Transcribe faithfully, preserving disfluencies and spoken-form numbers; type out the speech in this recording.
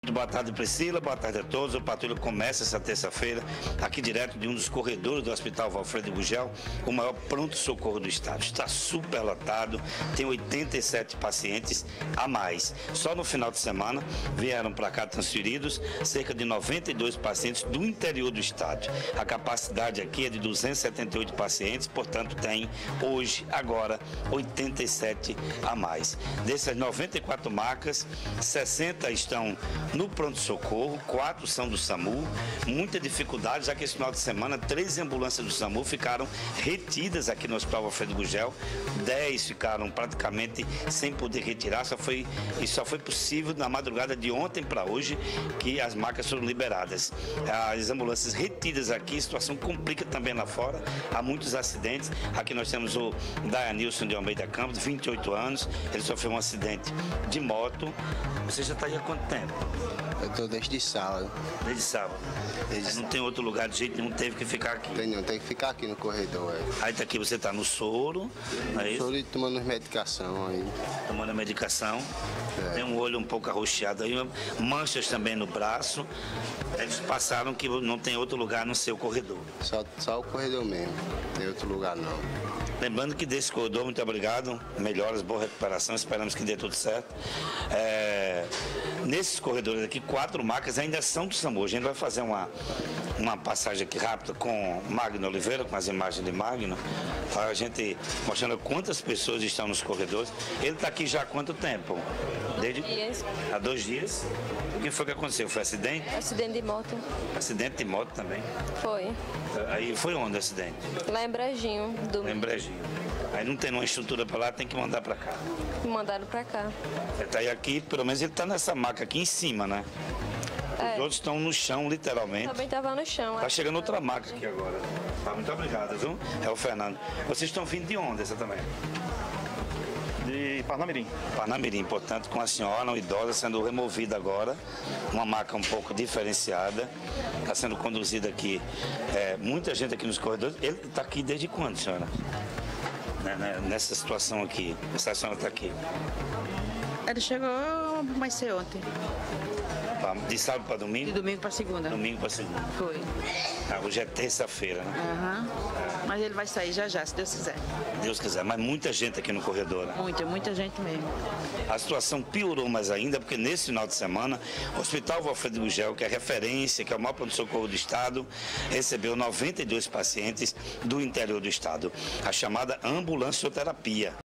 Boa tarde, Priscila. Boa tarde a todos. O Patrulha começa essa terça-feira aqui direto de um dos corredores do Hospital Valfredo Gugel, o maior pronto-socorro do estado. Está super lotado, tem oitenta e sete pacientes a mais. Só no final de semana vieram para cá transferidos cerca de noventa e dois pacientes do interior do estado. A capacidade aqui é de duzentos e setenta e oito pacientes, portanto tem hoje, agora, oitenta e sete a mais. Dessas noventa e quatro macas, sessenta estão no pronto-socorro, quatro são do SAMU, muita dificuldade, já que esse final de semana, três ambulâncias do SAMU ficaram retidas aqui no Hospital Valfredo Gugel, dez ficaram praticamente sem poder retirar, só foi, isso só foi possível na madrugada de ontem para hoje, que as macas foram liberadas. As ambulâncias retidas aqui, a situação complica também lá fora, há muitos acidentes. Aqui nós temos o Dayanilson de Almeida Campos, vinte e oito anos, ele sofreu um acidente de moto. Você já está aí há quanto tempo? Eu estou desde sábado. Desde sábado? Desde não tem outro lugar de jeito nenhum, teve que ficar aqui? Tem não, tem que ficar aqui no corredor. É. Aí tá aqui, você está no soro, não é isso? Soro e tomando medicação aí. Tomando a medicação. É. Tem um olho um pouco arroxeado aí, manchas também no braço. Eles passaram que não tem outro lugar no seu corredor. Só, só o corredor mesmo, não tem outro lugar não. Lembrando que desse corredor, muito obrigado, melhoras, boa recuperação, esperamos que dê tudo certo. É, nesses corredores aqui, quatro macas ainda são do SAMU. A gente vai fazer uma, uma passagem aqui rápida com Magno Oliveira, com as imagens de Magno, para a gente mostrando quantas pessoas estão nos corredores. Ele está aqui já há quanto tempo? Desde... Dias. Há dois dias. O que foi que aconteceu? Foi acidente? Acidente de moto. Acidente de moto também? Foi. Aí foi onde o acidente? Lá em Brejinho. Do... Lá em Brejinho. Aí não tem uma estrutura para lá, tem que mandar para cá. Mandaram para cá. Ele tá aí aqui, pelo menos ele está nessa maca aqui em cima, né? Os É. outros estão no chão, literalmente. Também estava no chão. Tá chegando outra maca aqui agora. Tá, muito obrigado, viu? É o Fernando. Vocês estão vindo de onde essa também? De Parnamirim. Parnamirim, portanto, com a senhora, uma idosa, sendo removida agora, uma maca um pouco diferenciada, está sendo conduzida aqui, é, muita gente aqui nos corredores. Ele está aqui desde quando, senhora? Né, né, nessa situação aqui, essa senhora está aqui. Ele chegou mais cedo ontem, Tá, de sábado para domingo? de domingo para segunda. Domingo para segunda. Foi. Ah, hoje é terça-feira, né? Aham. Mas ele vai sair já já, se Deus quiser. Deus quiser, mas muita gente aqui no corredor, né? Muita, muita gente mesmo. A situação piorou mais ainda, porque nesse final de semana, o Hospital Valfredo Gugel, que é referência, que é o maior pronto-socorro do estado, recebeu noventa e dois pacientes do interior do estado, a chamada ambulancioterapia.